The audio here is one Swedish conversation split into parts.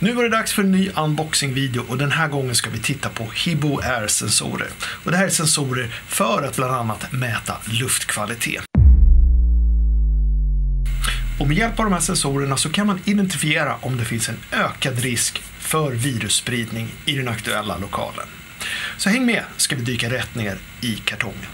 Nu var det dags för en ny unboxing-video och den här gången ska vi titta på Hibo Air-sensorer. Och det här är sensorer för att bland annat mäta luftkvalitet. Och med hjälp av de här sensorerna så kan man identifiera om det finns en ökad risk för virusspridning i den aktuella lokalen. Så häng med, ska vi dyka rätt ner i kartongen.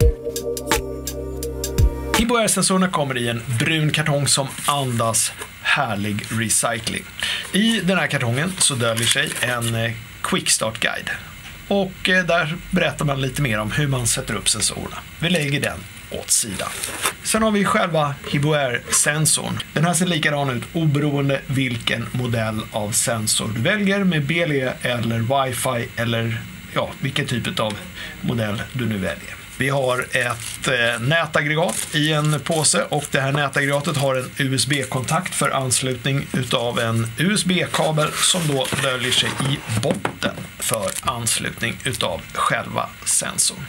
Hibo Air-sensorerna kommer i en brun kartong som andas härlig recycling. I den här kartongen så döljer sig en quickstart-guide. Och där berättar man lite mer om hur man sätter upp sensorerna. Vi lägger den åt sidan. Sen har vi själva Hibo Air-sensorn. Den här ser likadan ut oberoende vilken modell av sensor du väljer med BLE eller Wi-Fi eller vilken typ av modell du nu väljer. Vi har ett nätaggregat i en påse och det här nätaggregatet har en USB-kontakt för anslutning utav en USB-kabel som då döljer sig i botten för anslutning utav själva sensorn.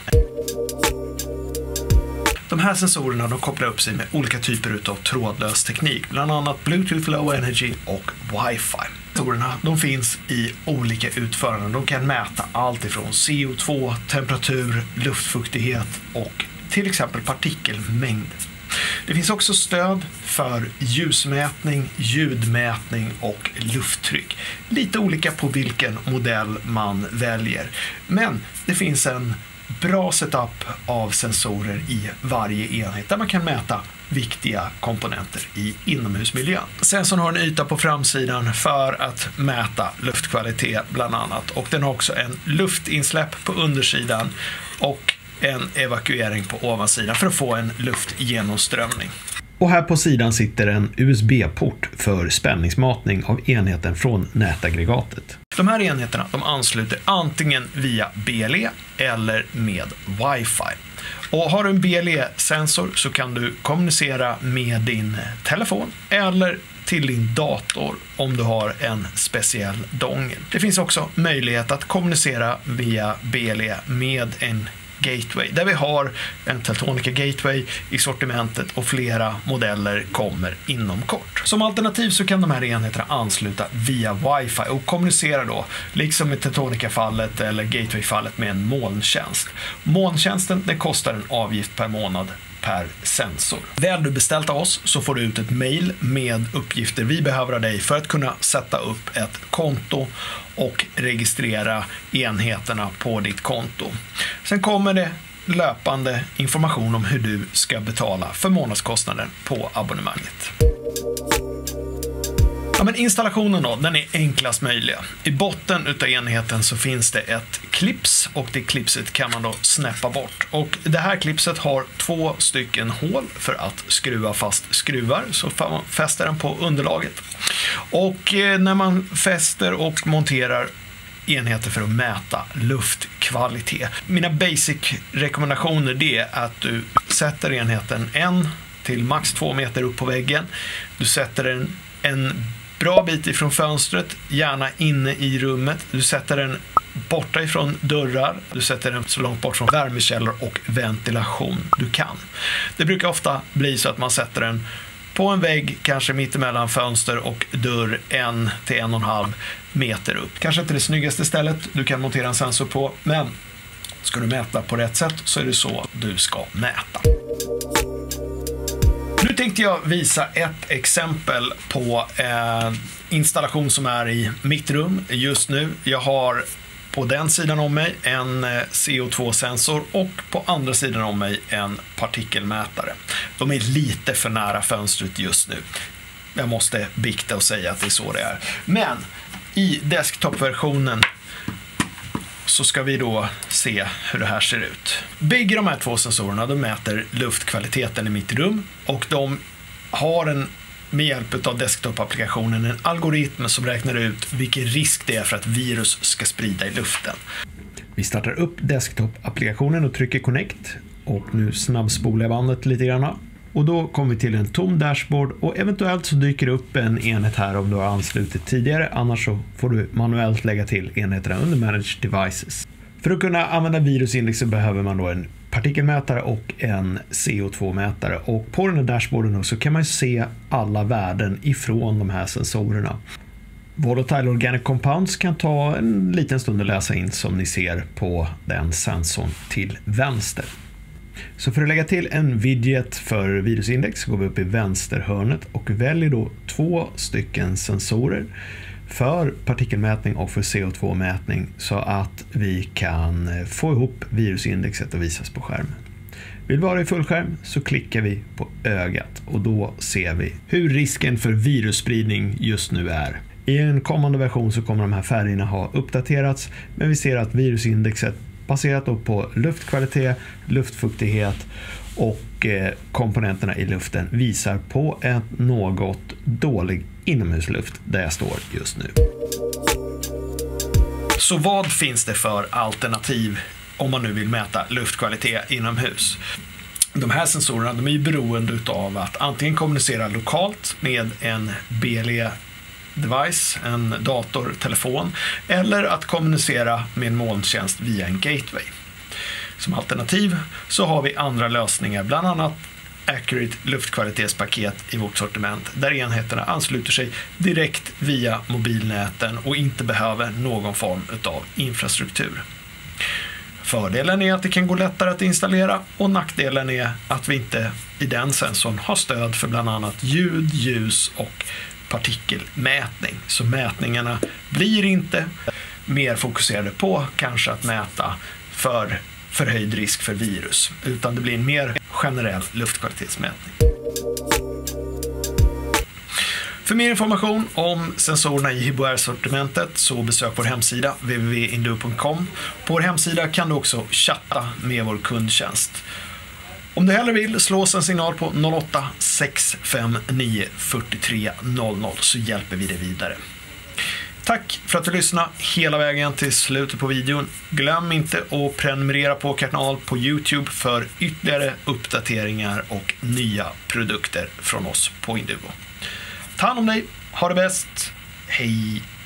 De här sensorerna de kopplar upp sig med olika typer utav trådlös teknik, bland annat Bluetooth Low Energy och Wi-Fi. Sensorerna de finns i olika utföranden. De kan mäta allt ifrån CO2, temperatur, luftfuktighet och till exempel partikelmängd. Det finns också stöd för ljusmätning, ljudmätning och lufttryck. Lite olika på vilken modell man väljer. Men det finns en bra setup av sensorer i varje enhet där man kan mäta viktiga komponenter i inomhusmiljön. Sensorn har en yta på framsidan för att mäta luftkvalitet bland annat, och den har också en luftinsläpp på undersidan och en evakuering på ovansidan för att få en luftgenomströmning. Och här på sidan sitter en USB-port för spänningsmatning av enheten från nätaggregatet. De här enheterna de ansluter antingen via BLE eller med Wi-Fi. Och har du en BLE-sensor så kan du kommunicera med din telefon eller till din dator om du har en speciell dongel. Det finns också möjlighet att kommunicera via BLE med en gateway, där vi har en Teltonika gateway i sortimentet och flera modeller kommer inom kort. Som alternativ så kan de här enheterna ansluta via Wi-Fi och kommunicera då, liksom i Teltonika-fallet eller gateway-fallet, med en molntjänst. Molntjänsten den kostar en avgift per månad per sensor. Väl du beställt av oss så får du ut ett mejl med uppgifter vi behöver av dig för att kunna sätta upp ett konto och registrera enheterna på ditt konto. Sen kommer det löpande information om hur du ska betala för månadskostnaden på abonnemanget. Men installationen då, den är enklast möjliga. I botten utav enheten så finns det ett clips och det clipset kan man då snäppa bort. Och det här clipset har 2 stycken hål för att skruva fast skruvar, så man fäster den på underlaget. Och när man fäster och monterar enheter för att mäta luftkvalitet. Mina basic rekommendationer det är att du sätter enheten 1 till max 2 meter upp på väggen. Du sätter den en bra bit ifrån fönstret, gärna inne i rummet. Du sätter den borta ifrån dörrar. Du sätter den så långt bort från värmekällor och ventilation du kan. Det brukar ofta bli så att man sätter den på en vägg, kanske mitt emellan fönster och dörr 1 till 1,5 meter upp. Kanske inte det snyggaste stället du kan montera en sensor på, men ska du mäta på rätt sätt så är det så du ska mäta. Nu tänkte jag visa ett exempel på installation som är i mitt rum just nu. Jag har på den sidan om mig en CO2-sensor och på andra sidan om mig en partikelmätare. De är lite för nära fönstret just nu. Jag måste bikta och säga att det är så det är. Men i desktop-versionen så ska vi då se hur det här ser ut. Bägge de här 2 sensorerna de mäter luftkvaliteten i mitt rum och de har med hjälp av desktop-applikationen en algoritm som räknar ut vilken risk det är för att virus ska sprida i luften. Vi startar upp desktop-applikationen och trycker connect och nu snabbspolar jag bandet lite grann. Och då kommer vi till en tom dashboard och eventuellt så dyker det upp en enhet här om du har anslutit tidigare, annars så får du manuellt lägga till enheterna under Manage Devices. För att kunna använda virusindexen behöver man då en partikelmätare och en CO2-mätare, och på den här dashboarden så kan man se alla värden ifrån de här sensorerna. Volatile Organic Compounds kan ta en liten stund att läsa in, som ni ser på den sensorn till vänster. Så för att lägga till en widget för virusindex går vi upp i vänsterhörnet och väljer då 2 stycken sensorer för partikelmätning och för CO2-mätning, så att vi kan få ihop virusindexet och visas på skärmen. Vill vi ha det i fullskärm så klickar vi på ögat och då ser vi hur risken för virusspridning just nu är. I en kommande version så kommer de här färgerna ha uppdaterats, men vi ser att virusindexet baserat då på luftkvalitet, luftfuktighet och komponenterna i luften visar på en något dålig inomhusluft där jag står just nu. Så vad finns det för alternativ om man nu vill mäta luftkvalitet inomhus? De här sensorerna, de är ju beroende av att antingen kommunicera lokalt med en BLE-device, en dator, telefon, eller att kommunicera med en molntjänst via en gateway. Som alternativ så har vi andra lösningar, bland annat Accurate luftkvalitetspaket i vårt sortiment, där enheterna ansluter sig direkt via mobilnäten och inte behöver någon form av infrastruktur. Fördelen är att det kan gå lättare att installera, och nackdelen är att vi inte i den sensorn har stöd för bland annat ljud, ljus och partikelmätning. Så mätningarna blir inte mer fokuserade på kanske att mäta för förhöjd risk för virus, utan det blir en mer generell luftkvalitetsmätning. För mer information om sensorerna i HiBoR-sortimentet så besök vår hemsida www.induo.com. På vår hemsida kan du också chatta med vår kundtjänst. Om du hellre vill, slå oss en signal på 08 659 43 00 så hjälper vi dig vidare. Tack för att du lyssnade hela vägen till slutet på videon. Glöm inte att prenumerera på kanal på YouTube för ytterligare uppdateringar och nya produkter från oss på Induo. Ta hand om dig, ha det bäst, hej!